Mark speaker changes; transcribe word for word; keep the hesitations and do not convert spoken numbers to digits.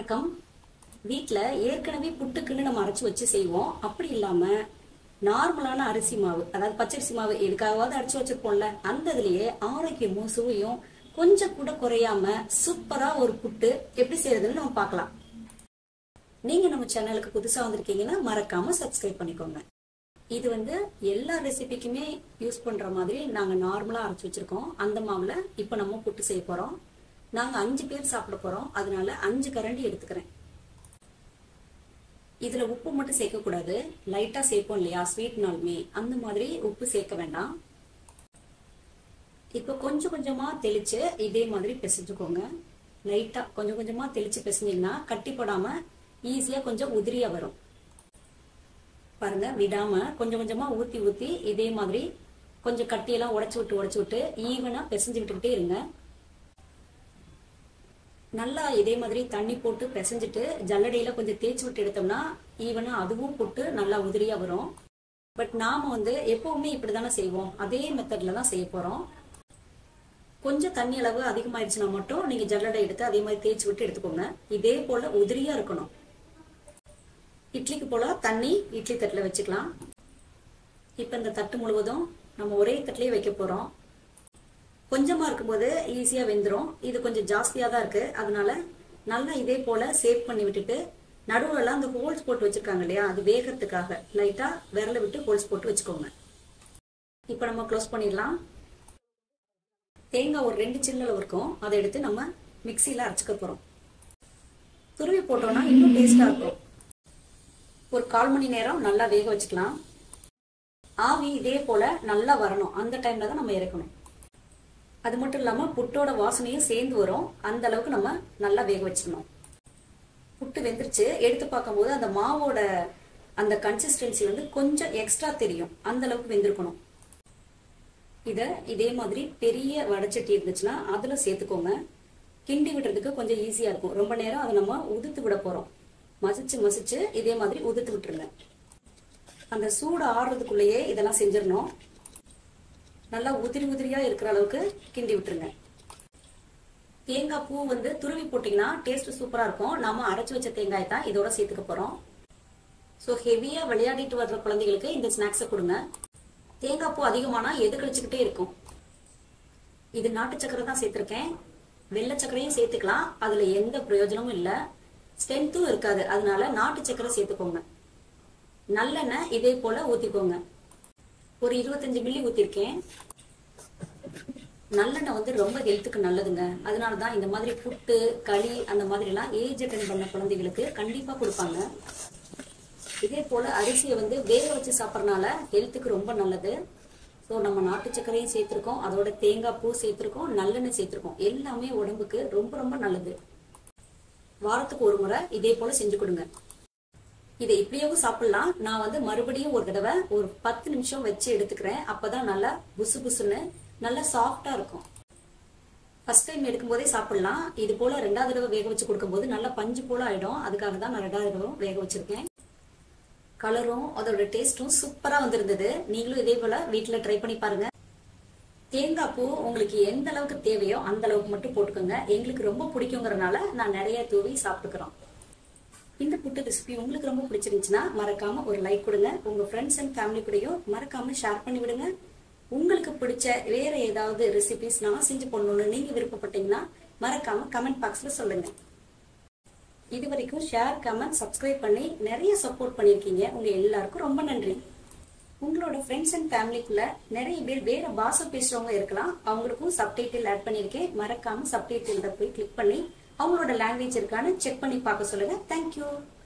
Speaker 1: வணக்கம். வீட்ல ஏற்கனவே புட்டுக்குன்னு நம்ம அரைச்சு வச்சு செய்வோம். அப்படி இல்லாம நார்மலான அரிசி மாவு, அதாவது பச்சரிசி மாவு எதுக்காவது அரைச்சு வச்சிருப்போம்ல, அந்த இதுலயே ஆரோக்கியமும் சுவையும் கொஞ்சம் கூட குறையாம சூப்பரா ஒரு புட்டு எப்படி செய்யறதுன்னு நம்ம பார்க்கலாம். நீங்க நம்ம சேனலுக்கு புதுசா வந்திருக்கீங்கன்னா மறக்காம சப்ஸ்கிரைப் பண்ணிக்கோங்க. இது வந்து எல்லா ரெசிபிக்குமே யூஸ் பண்ற மாதிரி நாங்க நார்மலா அரைச்சு வச்சிருக்கோம். அந்த மாவுல இப்ப நம்ம புட்டு செய்ய போறோம். நாங்க அஞ்சு பேர் சாப்பிட போறோம். அதனால அஞ்சு கரண்டி எடுத்துக்கிறேன். இதுல உப்பு மட்டும் சேர்க்க கூடாது, லைட்டா சேர்ப்போம் இல்லையா ஸ்வீட்னாலுமே, அந்த மாதிரி உப்பு சேர்க்க வேண்டாம். இப்ப கொஞ்சம் கொஞ்சமா தெளிச்சு இதே மாதிரி பிசைஞ்சுக்கோங்க. லைட்டா கொஞ்சம் கொஞ்சமா தெளிச்சு பிசைஞ்சீங்கன்னா கட்டி போடாம ஈஸியா கொஞ்சம் உதிரியா வரும். பாருங்க, விடாம கொஞ்சம் கொஞ்சமா ஊத்தி ஊத்தி இதே மாதிரி கொஞ்சம் கட்டியெல்லாம் உடைச்சு விட்டு உடைச்சு விட்டு ஈவனா பிசைஞ்சு விட்டுக்கிட்டே இருங்க. நல்லா இதே மாதிரி தண்ணி போட்டு பிசைஞ்சிட்டு ஜல்லடையில கொஞ்சம் தேய்ச்சி விட்டு எடுத்தோம்னா ஈவனா அதுவும் போட்டு நல்லா உதிரியா வரும். பட் நாம வந்து எப்பவுமே இப்படிதானே செய்வோம், அதே மெத்தட்ல தான் செய்ய போறோம். கொஞ்சம் தண்ணி அளவு அதிகமாயிருச்சுன்னா மட்டும் நீங்க ஜல்லடை எடுத்து அதே மாதிரி தேய்ச்சி விட்டு எடுத்துக்கோங்க. இதே போல உதிரியா இருக்கணும். இட்லிக்கு போல தண்ணி இட்லி தட்டுல வச்சுக்கலாம். இப்ப இந்த தட்டு முழுவதும் நம்ம ஒரே தட்டுலயே வைக்க போறோம். கொஞ்சமா இருக்கும்போது ஈஸியா வெந்துடும். இது கொஞ்சம் ஜாஸ்தியா தான் இருக்கு, அதனால நல்லா இதே போல சேவ் பண்ணி விட்டுட்டு நடுவுல எல்லாம் அந்த ஹோல்ஸ் போட்டு வச்சிருக்காங்க இல்லையா, அது வேகத்துக்காக லைட்டா விரல விட்டு ஹோல்ஸ் போட்டு வச்சுக்கோங்க. இப்ப நம்ம க்ளோஸ் பண்ணிடலாம். தேங்காய் ஒரு ரெண்டு சில்லு இருக்கும், அதை எடுத்து நம்ம மிக்சியில அரைச்சுக்க போறோம். துருவி போட்டோம்னா இன்னும் டேஸ்டா இருக்கும். ஒரு கால் மணி நேரம் நல்லா வேக வச்சுக்கலாம். ஆவி இதே போல நல்லா வரணும், அந்த டைம்ல தான் நம்ம இறக்கணும். அது மட்டும் இல்லாம புட்டோட வாசனையும் சேர்ந்து வரும். அந்த அளவுக்கு நம்ம நல்லா வேக வச்சிடணும். புட்டு வெந்துருச்சு. எடுத்து பார்க்கும் போது அந்த மாவோட அந்த கன்சிஸ்டன்சி வந்து கொஞ்சம் எக்ஸ்ட்ரா தெரியும். அந்த அளவுக்கு வெந்திருக்கணும். இத இதே மாதிரி பெரிய வடைச்சட்டி இருந்துச்சுன்னா அதுல சேர்த்துக்கோங்க. கிண்டி விடுறதுக்கு கொஞ்சம் ஈஸியா இருக்கும். ரொம்ப நேரம் அதை நம்ம உதுத்து விட போறோம். மசிச்சு மசிச்சு இதே மாதிரி உதுத்து விட்டுருங்க. அந்த சூடு ஆடுறதுக்குள்ளேயே இதெல்லாம் செஞ்சிடணும். நல்லா உதிரி உதிரியா இருக்கிற அளவுக்கு கிண்டி விட்டுருங்க. தேங்காய் பூ வந்து துருவி போட்டீங்கன்னா டேஸ்ட் சூப்பரா இருக்கும். நாம அரைச்சு வச்ச தேங்காய் தான் இதோட சேர்த்துக்க போறோம். ஸோ ஹெவியா விளையாடிட்டு வர்ற குழந்தைகளுக்கு இந்த ஸ்நாக்ஸை கொடுங்க. தேங்காய் பூ அதிகமானா எது கழிச்சுக்கிட்டே இருக்கும். இது நாட்டு சக்கரை தான் சேர்த்திருக்கேன். வெள்ளை சக்கரையும் சேர்த்துக்கலாம், அதுல எந்த பிரயோஜனமும் இல்லை, ஸ்ட்ரென்த்தும் இருக்காது. அதனால நாட்டு சக்கரை சேர்த்துக்கோங்க. நல்லெண்ணெய் இதே போல ஊத்திக்கோங்க. ஒரு இருபத்தஞ்சு மில்லி ஊத்திருக்கேன். நல்லெண்ணெய் வந்து ரொம்ப ஹெல்த்துக்கு நல்லதுங்க. அதனாலதான் இந்த மாதிரி புட்டு களி அந்த மாதிரி எல்லாம் ஏஜ் அட்டன் பண்ண குழந்தைகளுக்கு கண்டிப்பா கொடுப்பாங்க. இதே போல அரிசியை வந்து வேக வச்சு சாப்பிடறதுனால ஹெல்த்துக்கு ரொம்ப நல்லது. ஸோ நம்ம நாட்டு சக்கரையும் சேர்த்திருக்கோம், அதோட தேங்காய் பூ சேர்த்திருக்கோம், நல்லெண்ணெய் சேர்த்திருக்கோம். எல்லாமே உடம்புக்கு ரொம்ப ரொம்ப நல்லது. வாரத்துக்கு ஒரு முறை இதே போல செஞ்சு கொடுங்க. இதை இப்படியும் சாப்பிடலாம். நான் வந்து மறுபடியும் ஒரு தடவை ஒரு பத்து நிமிஷம் வச்சு எடுத்துக்கிறேன். அப்பதான் நல்லா புசு புசுன்னு நல்லா சாஃப்டா இருக்கும். ஃபர்ஸ்ட் டைம் எடுக்கும் போதே சாப்பிடலாம். இது போல ரெண்டாவது தடவை வேக வச்சு கொடுக்கும் போது நல்லா பஞ்சு போல ஆயிடும். அதுக்காக தான் நான் ரெண்டாவது தடவை வேக வச்சிருக்கேன். கலரும் அதோட டேஸ்டும் சூப்பரா வந்திருந்தது. நீங்களும் இதே போல வீட்டுல ட்ரை பண்ணி பாருங்க. தேங்காய் பூ உங்களுக்கு எந்த அளவுக்கு தேவையோ அந்த அளவுக்கு மட்டும் போட்டுக்கோங்க. எங்களுக்கு ரொம்ப பிடிக்குங்கிறதுனால நான் நிறைய தூவி சாப்பிட்டுக்கிறோம். இந்த புட்டு ரெசிபி உங்களுக்கு ரொம்ப பிடிச்சிருந்துச்சுன்னா மறக்காம ஒரு லைக் கொடுங்க. உங்க ஃப்ரெண்ட்ஸ் அண்ட் ஃபேமிலி கூடயும் மறக்காம ஷேர் பண்ணி விடுங்க. உங்களுக்கு பிடிச்ச வேற ஏதாவது ரெசிபிஸ் நான் செஞ்சு போடணும்னு நீங்க விருப்பப்பட்டீங்கன்னா மறக்காம கமெண்ட் பாக்ஸ்ல சொல்லுங்க. இது வரைக்கும் ஷேர், கமெண்ட், சப்ஸ்கிரைப் பண்ணி நிறைய சப்போர்ட் பண்ணிருக்கீங்க. உங்க எல்லாருக்கும் ரொம்ப நன்றி. உங்களோட ஃப்ரெண்ட்ஸ் அண்ட் ஃபேமிலிக்குள்ள நிறைய பேர் வேற பாஷை பேசுறவங்க இருக்கலாம். அவங்களுக்கும் சப்டைட்டில் ஆட் பண்ணிருக்கேன். மறக்காம சப்டைட்டில் போய் கிளிக் பண்ணி அவங்களோட லாங்குவேஜ் இருக்கான்னு செக் பண்ணி பார்க்க சொல்லுங்க. தேங்க்யூ.